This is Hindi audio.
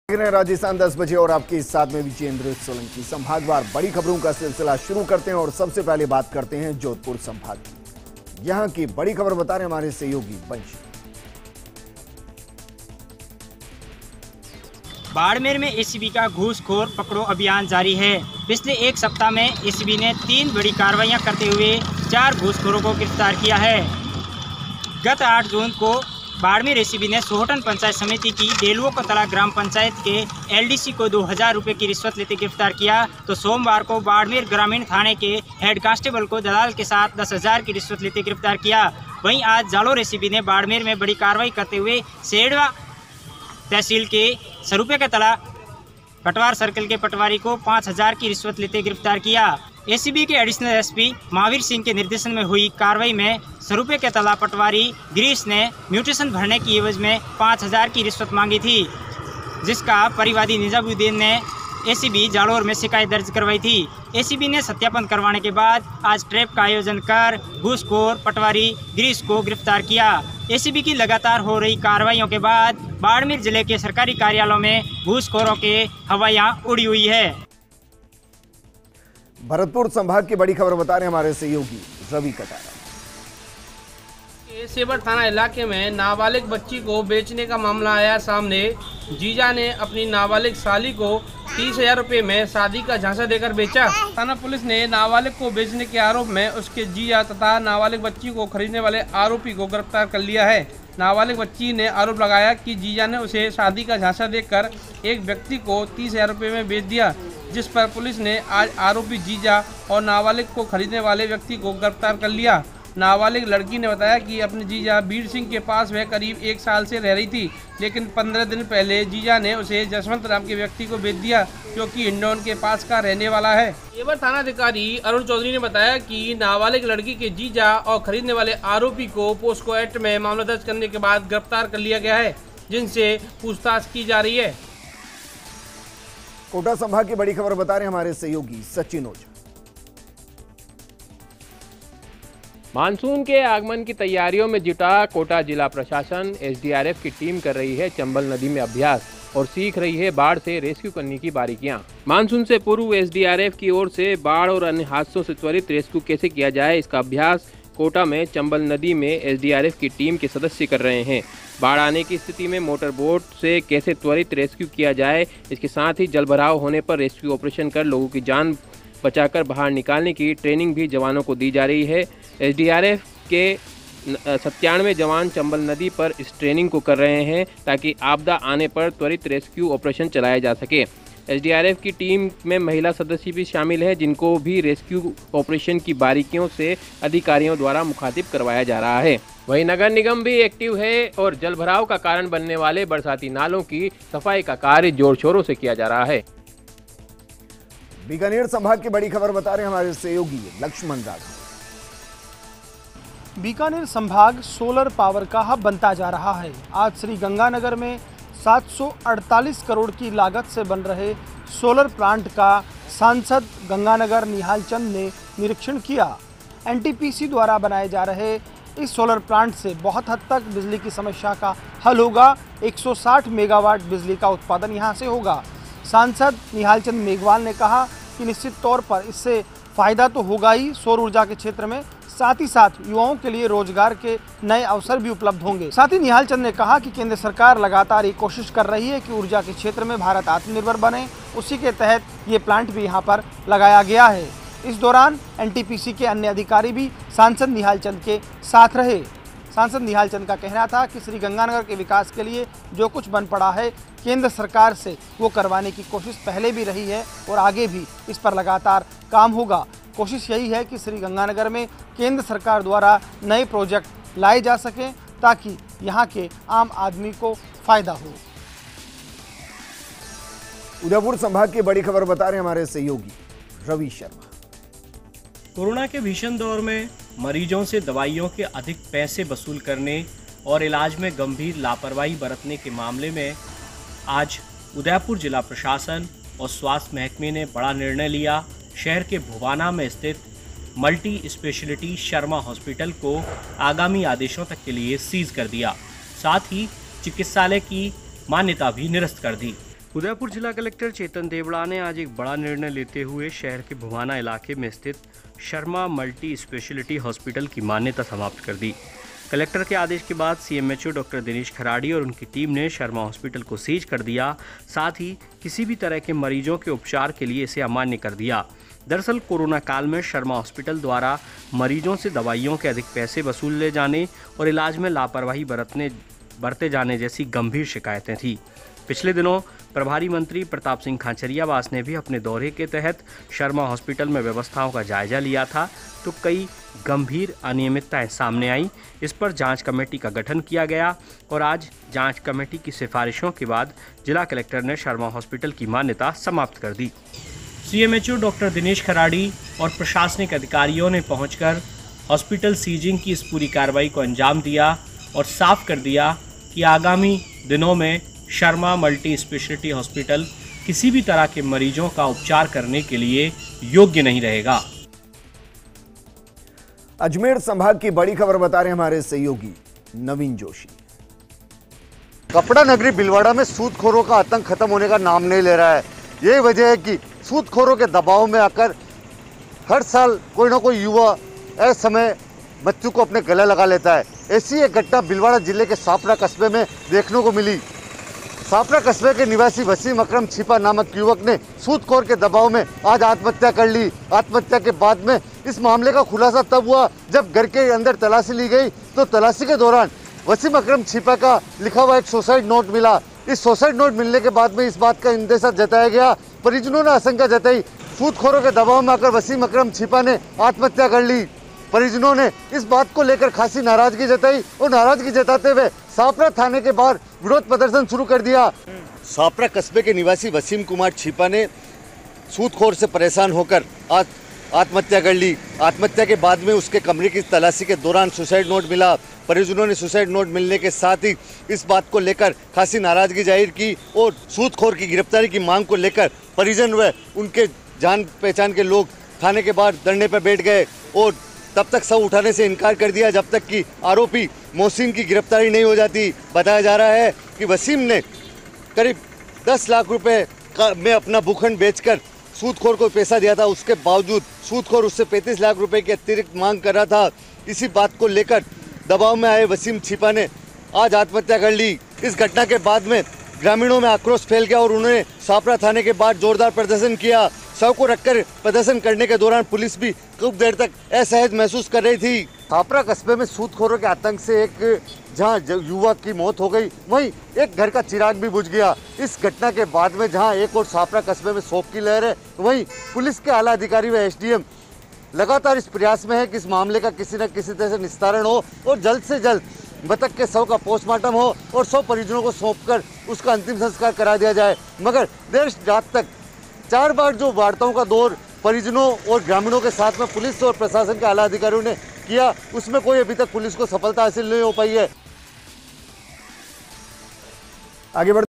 राजस्थान 10 बजे और आपके साथ में विजेंद्र सोलंकी। संभागवार बड़ी खबरों का सिलसिला शुरू करते हैं और सबसे पहले बात करते हैं जोधपुर संभाग की। यहां की बड़ी खबर बता रहे हमारे सहयोगी बंशी। बाड़मेर में एसीबी का घूसखोर पकड़ो अभियान जारी है। पिछले एक सप्ताह में एसीबी ने 3 बड़ी कार्रवाइयां करते हुए 4 घूसखोरों को गिरफ्तार किया है। गत 8 जून को बाड़मेर एसीबी ने सोहटन पंचायत समिति की डेलुओं कतला ग्राम पंचायत के एलडीसी को 2000 रुपये की रिश्वत लेते गिरफ्तार किया, तो सोमवार को बाड़मेर ग्रामीण थाने के हेड कांस्टेबल को दलाल के साथ 10,000 की रिश्वत लेते गिरफ्तार किया। वहीं आज जालोर एसीबी ने बाड़मेर में बड़ी कार्रवाई करते हुए सेड़वा तहसील के सरुपे के तला पटवार सर्कल के पटवारी को 5,000 की रिश्वत लेते गिरफ्तार किया। एसीबी के एडिशनल एसपी महावीर सिंह के निर्देशन में हुई कार्रवाई में सरुपे के तला पटवारी गिरीश ने म्यूटेशन भरने की एवज में 5,000 की रिश्वत मांगी थी, जिसका परिवादी निजामुद्दीन ने एसीबी जालोर में शिकायत दर्ज करवाई थी। एसीबी ने सत्यापन करवाने के बाद आज ट्रैप का आयोजन कर घूसखोर पटवारी गिरीश को गिरफ्तार किया। एसीबी की लगातार हो रही कार्रवाइयों के बाद बाड़मेर जिले के सरकारी कार्यालयों में घूसखोरों के हवाइयां उड़ी हुई है। भरतपुर संभाग की बड़ी खबर बता रहे हमारे सहयोगी रवि कटारा। सेबर थाना इलाके में नाबालिग बच्ची को बेचने का मामला आया सामने। जीजा ने अपनी नाबालिग साली को 30,000 रुपये में शादी का झांसा देकर बेचा। थाना पुलिस ने नाबालिग को बेचने के आरोप में उसके जीजा तथा नाबालिग बच्ची को खरीदने वाले आरोपी को गिरफ्तार कर लिया है। नाबालिग बच्ची ने आरोप लगाया कि जीजा ने उसे शादी का झांसा देकर एक व्यक्ति को 30,000 रुपये में बेच दिया, जिस पर पुलिस ने आज आरोपी जीजा और नाबालिग को खरीदने वाले व्यक्ति को गिरफ्तार कर लिया। नाबालिग लड़की ने बताया कि अपने जीजा बीर सिंह के पास वह करीब 1 साल से रह रही थी, लेकिन 15 दिन पहले जीजा ने उसे जसवंत राम के व्यक्ति को बेच दिया, जो कि हिंडौन के पास का रहने वाला है। सेबर थाना अधिकारी अरुण चौधरी ने बताया कि नाबालिग लड़की के जीजा और खरीदने वाले आरोपी को पोस्को एक्ट में मामला दर्ज करने के बाद गिरफ्तार कर लिया गया है, जिनसे पूछताछ की जा रही है। कोटा संभाग की बड़ी खबर बता रहे हमारे सहयोगी सचिन ओझा। मानसून के आगमन की तैयारियों में जुटा कोटा जिला प्रशासन एसडीआरएफ की टीम कर रही है चंबल नदी में अभ्यास और सीख रही है बाढ़ से रेस्क्यू करने की बारीकियां। मानसून से पूर्व एसडीआरएफ की ओर से बाढ़ और अन्य हादसों से त्वरित रेस्क्यू कैसे किया जाए, इसका अभ्यास कोटा में चंबल नदी में एसडीआरएफ की टीम के सदस्य कर रहे हैं। बाढ़ आने की स्थिति में मोटर बोट से कैसे त्वरित रेस्क्यू किया जाए, इसके साथ ही जलभराव होने पर रेस्क्यू ऑपरेशन कर लोगों की जान बचाकर बाहर निकालने की ट्रेनिंग भी जवानों को दी जा रही है। एसडीआरएफ के 97 जवान चंबल नदी पर इस ट्रेनिंग को कर रहे हैं ताकि आपदा आने पर त्वरित रेस्क्यू ऑपरेशन चलाया जा सके। एसडीआरएफ की टीम में महिला सदस्य भी शामिल हैं, जिनको भी रेस्क्यू ऑपरेशन की बारीकियों से अधिकारियों द्वारा मुखातिब करवाया जा रहा है। वहीं नगर निगम भी एक्टिव है और जलभराव का कारण बनने वाले बरसाती नालों की सफाई का कार्य जोर शोरों से किया जा रहा है। बीकानेर संभाग की बड़ी खबर बता रहे हमारे सहयोगी लक्ष्मण राघव। बीकानेर संभाग सोलर पावर का हब बनता जा रहा है। आज श्री गंगानगर में 748 करोड़ की लागत से बन रहे सोलर प्लांट का सांसद गंगानगर निहाल चंद ने निरीक्षण किया। एनटीपीसी द्वारा बनाए जा रहे इस सोलर प्लांट से बहुत हद तक बिजली की समस्या का हल होगा। 160 मेगावाट बिजली का उत्पादन यहां से होगा। सांसद निहाल चंद मेघवाल ने कहा कि निश्चित तौर पर इससे फायदा तो होगा ही सौर ऊर्जा के क्षेत्र में, साथ ही साथ युवाओं के लिए रोजगार के नए अवसर भी उपलब्ध होंगे। साथ ही निहाल चंद ने कहा कि केंद्र सरकार लगातार ये कोशिश कर रही है कि ऊर्जा के क्षेत्र में भारत आत्मनिर्भर बने, उसी के तहत ये प्लांट भी यहाँ पर लगाया गया है। इस दौरान एनटीपीसी के अन्य अधिकारी भी सांसद निहाल चंद के साथ रहे। सांसद निहाल चंद का कहना था कि श्री गंगानगर के विकास के लिए जो कुछ बन पड़ा है केंद्र सरकार से वो करवाने की कोशिश पहले भी रही है और आगे भी इस पर लगातार काम होगा। कोशिश यही है कि श्री गंगानगर में केंद्र सरकार द्वारा नए प्रोजेक्ट लाए जा सकें ताकि यहाँ के आम आदमी को फायदा हो। उदयपुर संभाग की बड़ी खबर बता रहे हमारे सहयोगी रवि शर्मा। कोरोना के भीषण दौर में मरीजों से दवाइयों के अधिक पैसे वसूल करने और इलाज में गंभीर लापरवाही बरतने के मामले में आज उदयपुर जिला प्रशासन और स्वास्थ्य महकमे ने बड़ा निर्णय लिया। शहर के भुवाना में स्थित मल्टी स्पेशलिटी शर्मा हॉस्पिटल को आगामी आदेशों तक के लिए सीज कर दिया। साथ ही चिकित्सालय की मान्यता भी निरस्त कर दी। उदयपुर जिला कलेक्टर चेतन देवड़ा ने आज एक बड़ा निर्णय लेते हुए शहर के भुवाना इलाके में स्थित शर्मा मल्टी स्पेशलिटी हॉस्पिटल की मान्यता समाप्त कर दी। कलेक्टर के आदेश के बाद सीएमएचओ डॉक्टर दिनेश खराड़ी और उनकी टीम ने शर्मा हॉस्पिटल को सीज कर दिया। साथ ही किसी भी तरह के मरीजों के उपचार के लिए इसे अमान्य कर दिया। दरअसल कोरोना काल में शर्मा हॉस्पिटल द्वारा मरीजों से दवाइयों के अधिक पैसे वसूले जाने और इलाज में लापरवाही बरते जाने जैसी गंभीर शिकायतें थी। पिछले दिनों प्रभारी मंत्री प्रताप सिंह खाचरियावास ने भी अपने दौरे के तहत शर्मा हॉस्पिटल में व्यवस्थाओं का जायजा लिया था, तो कई गंभीर अनियमितताएं सामने आई। इस पर जांच कमेटी का गठन किया गया और आज जांच कमेटी की सिफारिशों के बाद जिला कलेक्टर ने शर्मा हॉस्पिटल की मान्यता समाप्त कर दी। सीएमएचओ डॉक्टर दिनेश खराड़ी और प्रशासनिक अधिकारियों ने पहुंचकर हॉस्पिटल सीजिंग की इस पूरी कार्रवाई को अंजाम दिया और साफ कर दिया कि आगामी दिनों में शर्मा मल्टी स्पेशलिटी हॉस्पिटल किसी भी तरह के मरीजों का उपचार करने के लिए योग्य नहीं रहेगा। अजमेर संभाग की बड़ी खबर बता रहे हमारे सहयोगी नवीन जोशी। कपड़ा नगरी भीलवाड़ा में सूदखोरों का आतंक खत्म होने का नाम नहीं ले रहा है। यही वजह है कि सूदखोरों के दबाव में आकर हर साल कोई ना कोई युवा ऐसे समय मृत्यु को अपने गले लगा लेता है। ऐसी एक घटना भीलवाड़ा जिले के सापरा कस्बे में देखने को मिली। सापरा कस्बे के निवासी वसीम अकरम छिपा नामक युवक ने सूदखोर के दबाव में आज आत्महत्या कर ली। आत्महत्या के बाद में इस मामले का खुलासा तब हुआ जब घर के अंदर तलाशी ली गई, तो तलाशी के दौरान वसीम अकरम छिपा का लिखा हुआ एक सुसाइड नोट मिला। इस सुसाइड नोट मिलने के बाद में इस बात का इंदेशा जताया गया। परिजनों ने आशंका जताई सूदखोरों के दबाव में आकर वसीम अकरम छिपा ने आत्महत्या कर ली। परिजनों ने इस बात को लेकर खासी नाराजगी जताई और नाराजगी जताते हुए सापरा थाने के बाहर विरोध प्रदर्शन शुरू कर दिया। सापरा कस्बे के निवासी वसीम कुमार छिपा ने सूदखोर से परेशान होकर आत्महत्या कर ली। आत्महत्या के बाद में उसके कमरे की तलाशी के दौरान सुसाइड नोट मिला। परिजनों ने सुसाइड नोट मिलने के साथ ही इस बात को लेकर खासी नाराजगी जाहिर की और सूदखोर की गिरफ्तारी की मांग को लेकर परिजन व उनके जान पहचान के लोग थाने के बाहर धरने पर बैठ गए और तब तक शव उठाने से इनकार कर दिया जब तक कि आरोपी मोहसिन की गिरफ्तारी नहीं हो जाती। बताया जा रहा है कि वसीम ने करीब 10 लाख रुपए में अपना भूखंड बेचकर सूदखोर को पैसा दिया था। उसके बावजूद सूदखोर उससे 35 लाख रुपए की अतिरिक्त मांग कर रहा था। इसी बात को लेकर दबाव में आए वसीम छिपा ने आज आत्महत्या कर ली। इस घटना के बाद में ग्रामीणों में आक्रोश फैल गया और उन्होंने सापरा थाने के बाहर जोरदार प्रदर्शन किया। शव को रखकर प्रदर्शन करने के दौरान पुलिस भी कुछ देर तक असहज महसूस कर रही थी। सापरा कस्बे में सूदखोरों के आतंक से एक जहां युवक की मौत हो गई, वहीं एक घर का चिराग भी बुझ गया। इस घटना के बाद में जहां एक और सापरा कस्बे में शोक की लहर है, वहीं पुलिस के आला अधिकारी व एसडीएम लगातार इस प्रयास में है कि इस मामले का किसी न किसी तरह से निस्तारण हो और जल्द से जल्द मृतक के शव का पोस्टमार्टम हो और 100 परिजनों को सौंपकर उसका अंतिम संस्कार करा दिया जाए। मगर देर रात तक 4 बार जो वार्ताओं का दौर परिजनों और ग्रामीणों के साथ में पुलिस और प्रशासन के आला अधिकारियों ने किया, उसमें कोई अभी तक पुलिस को सफलता हासिल नहीं हो पाई है। आगे बढ़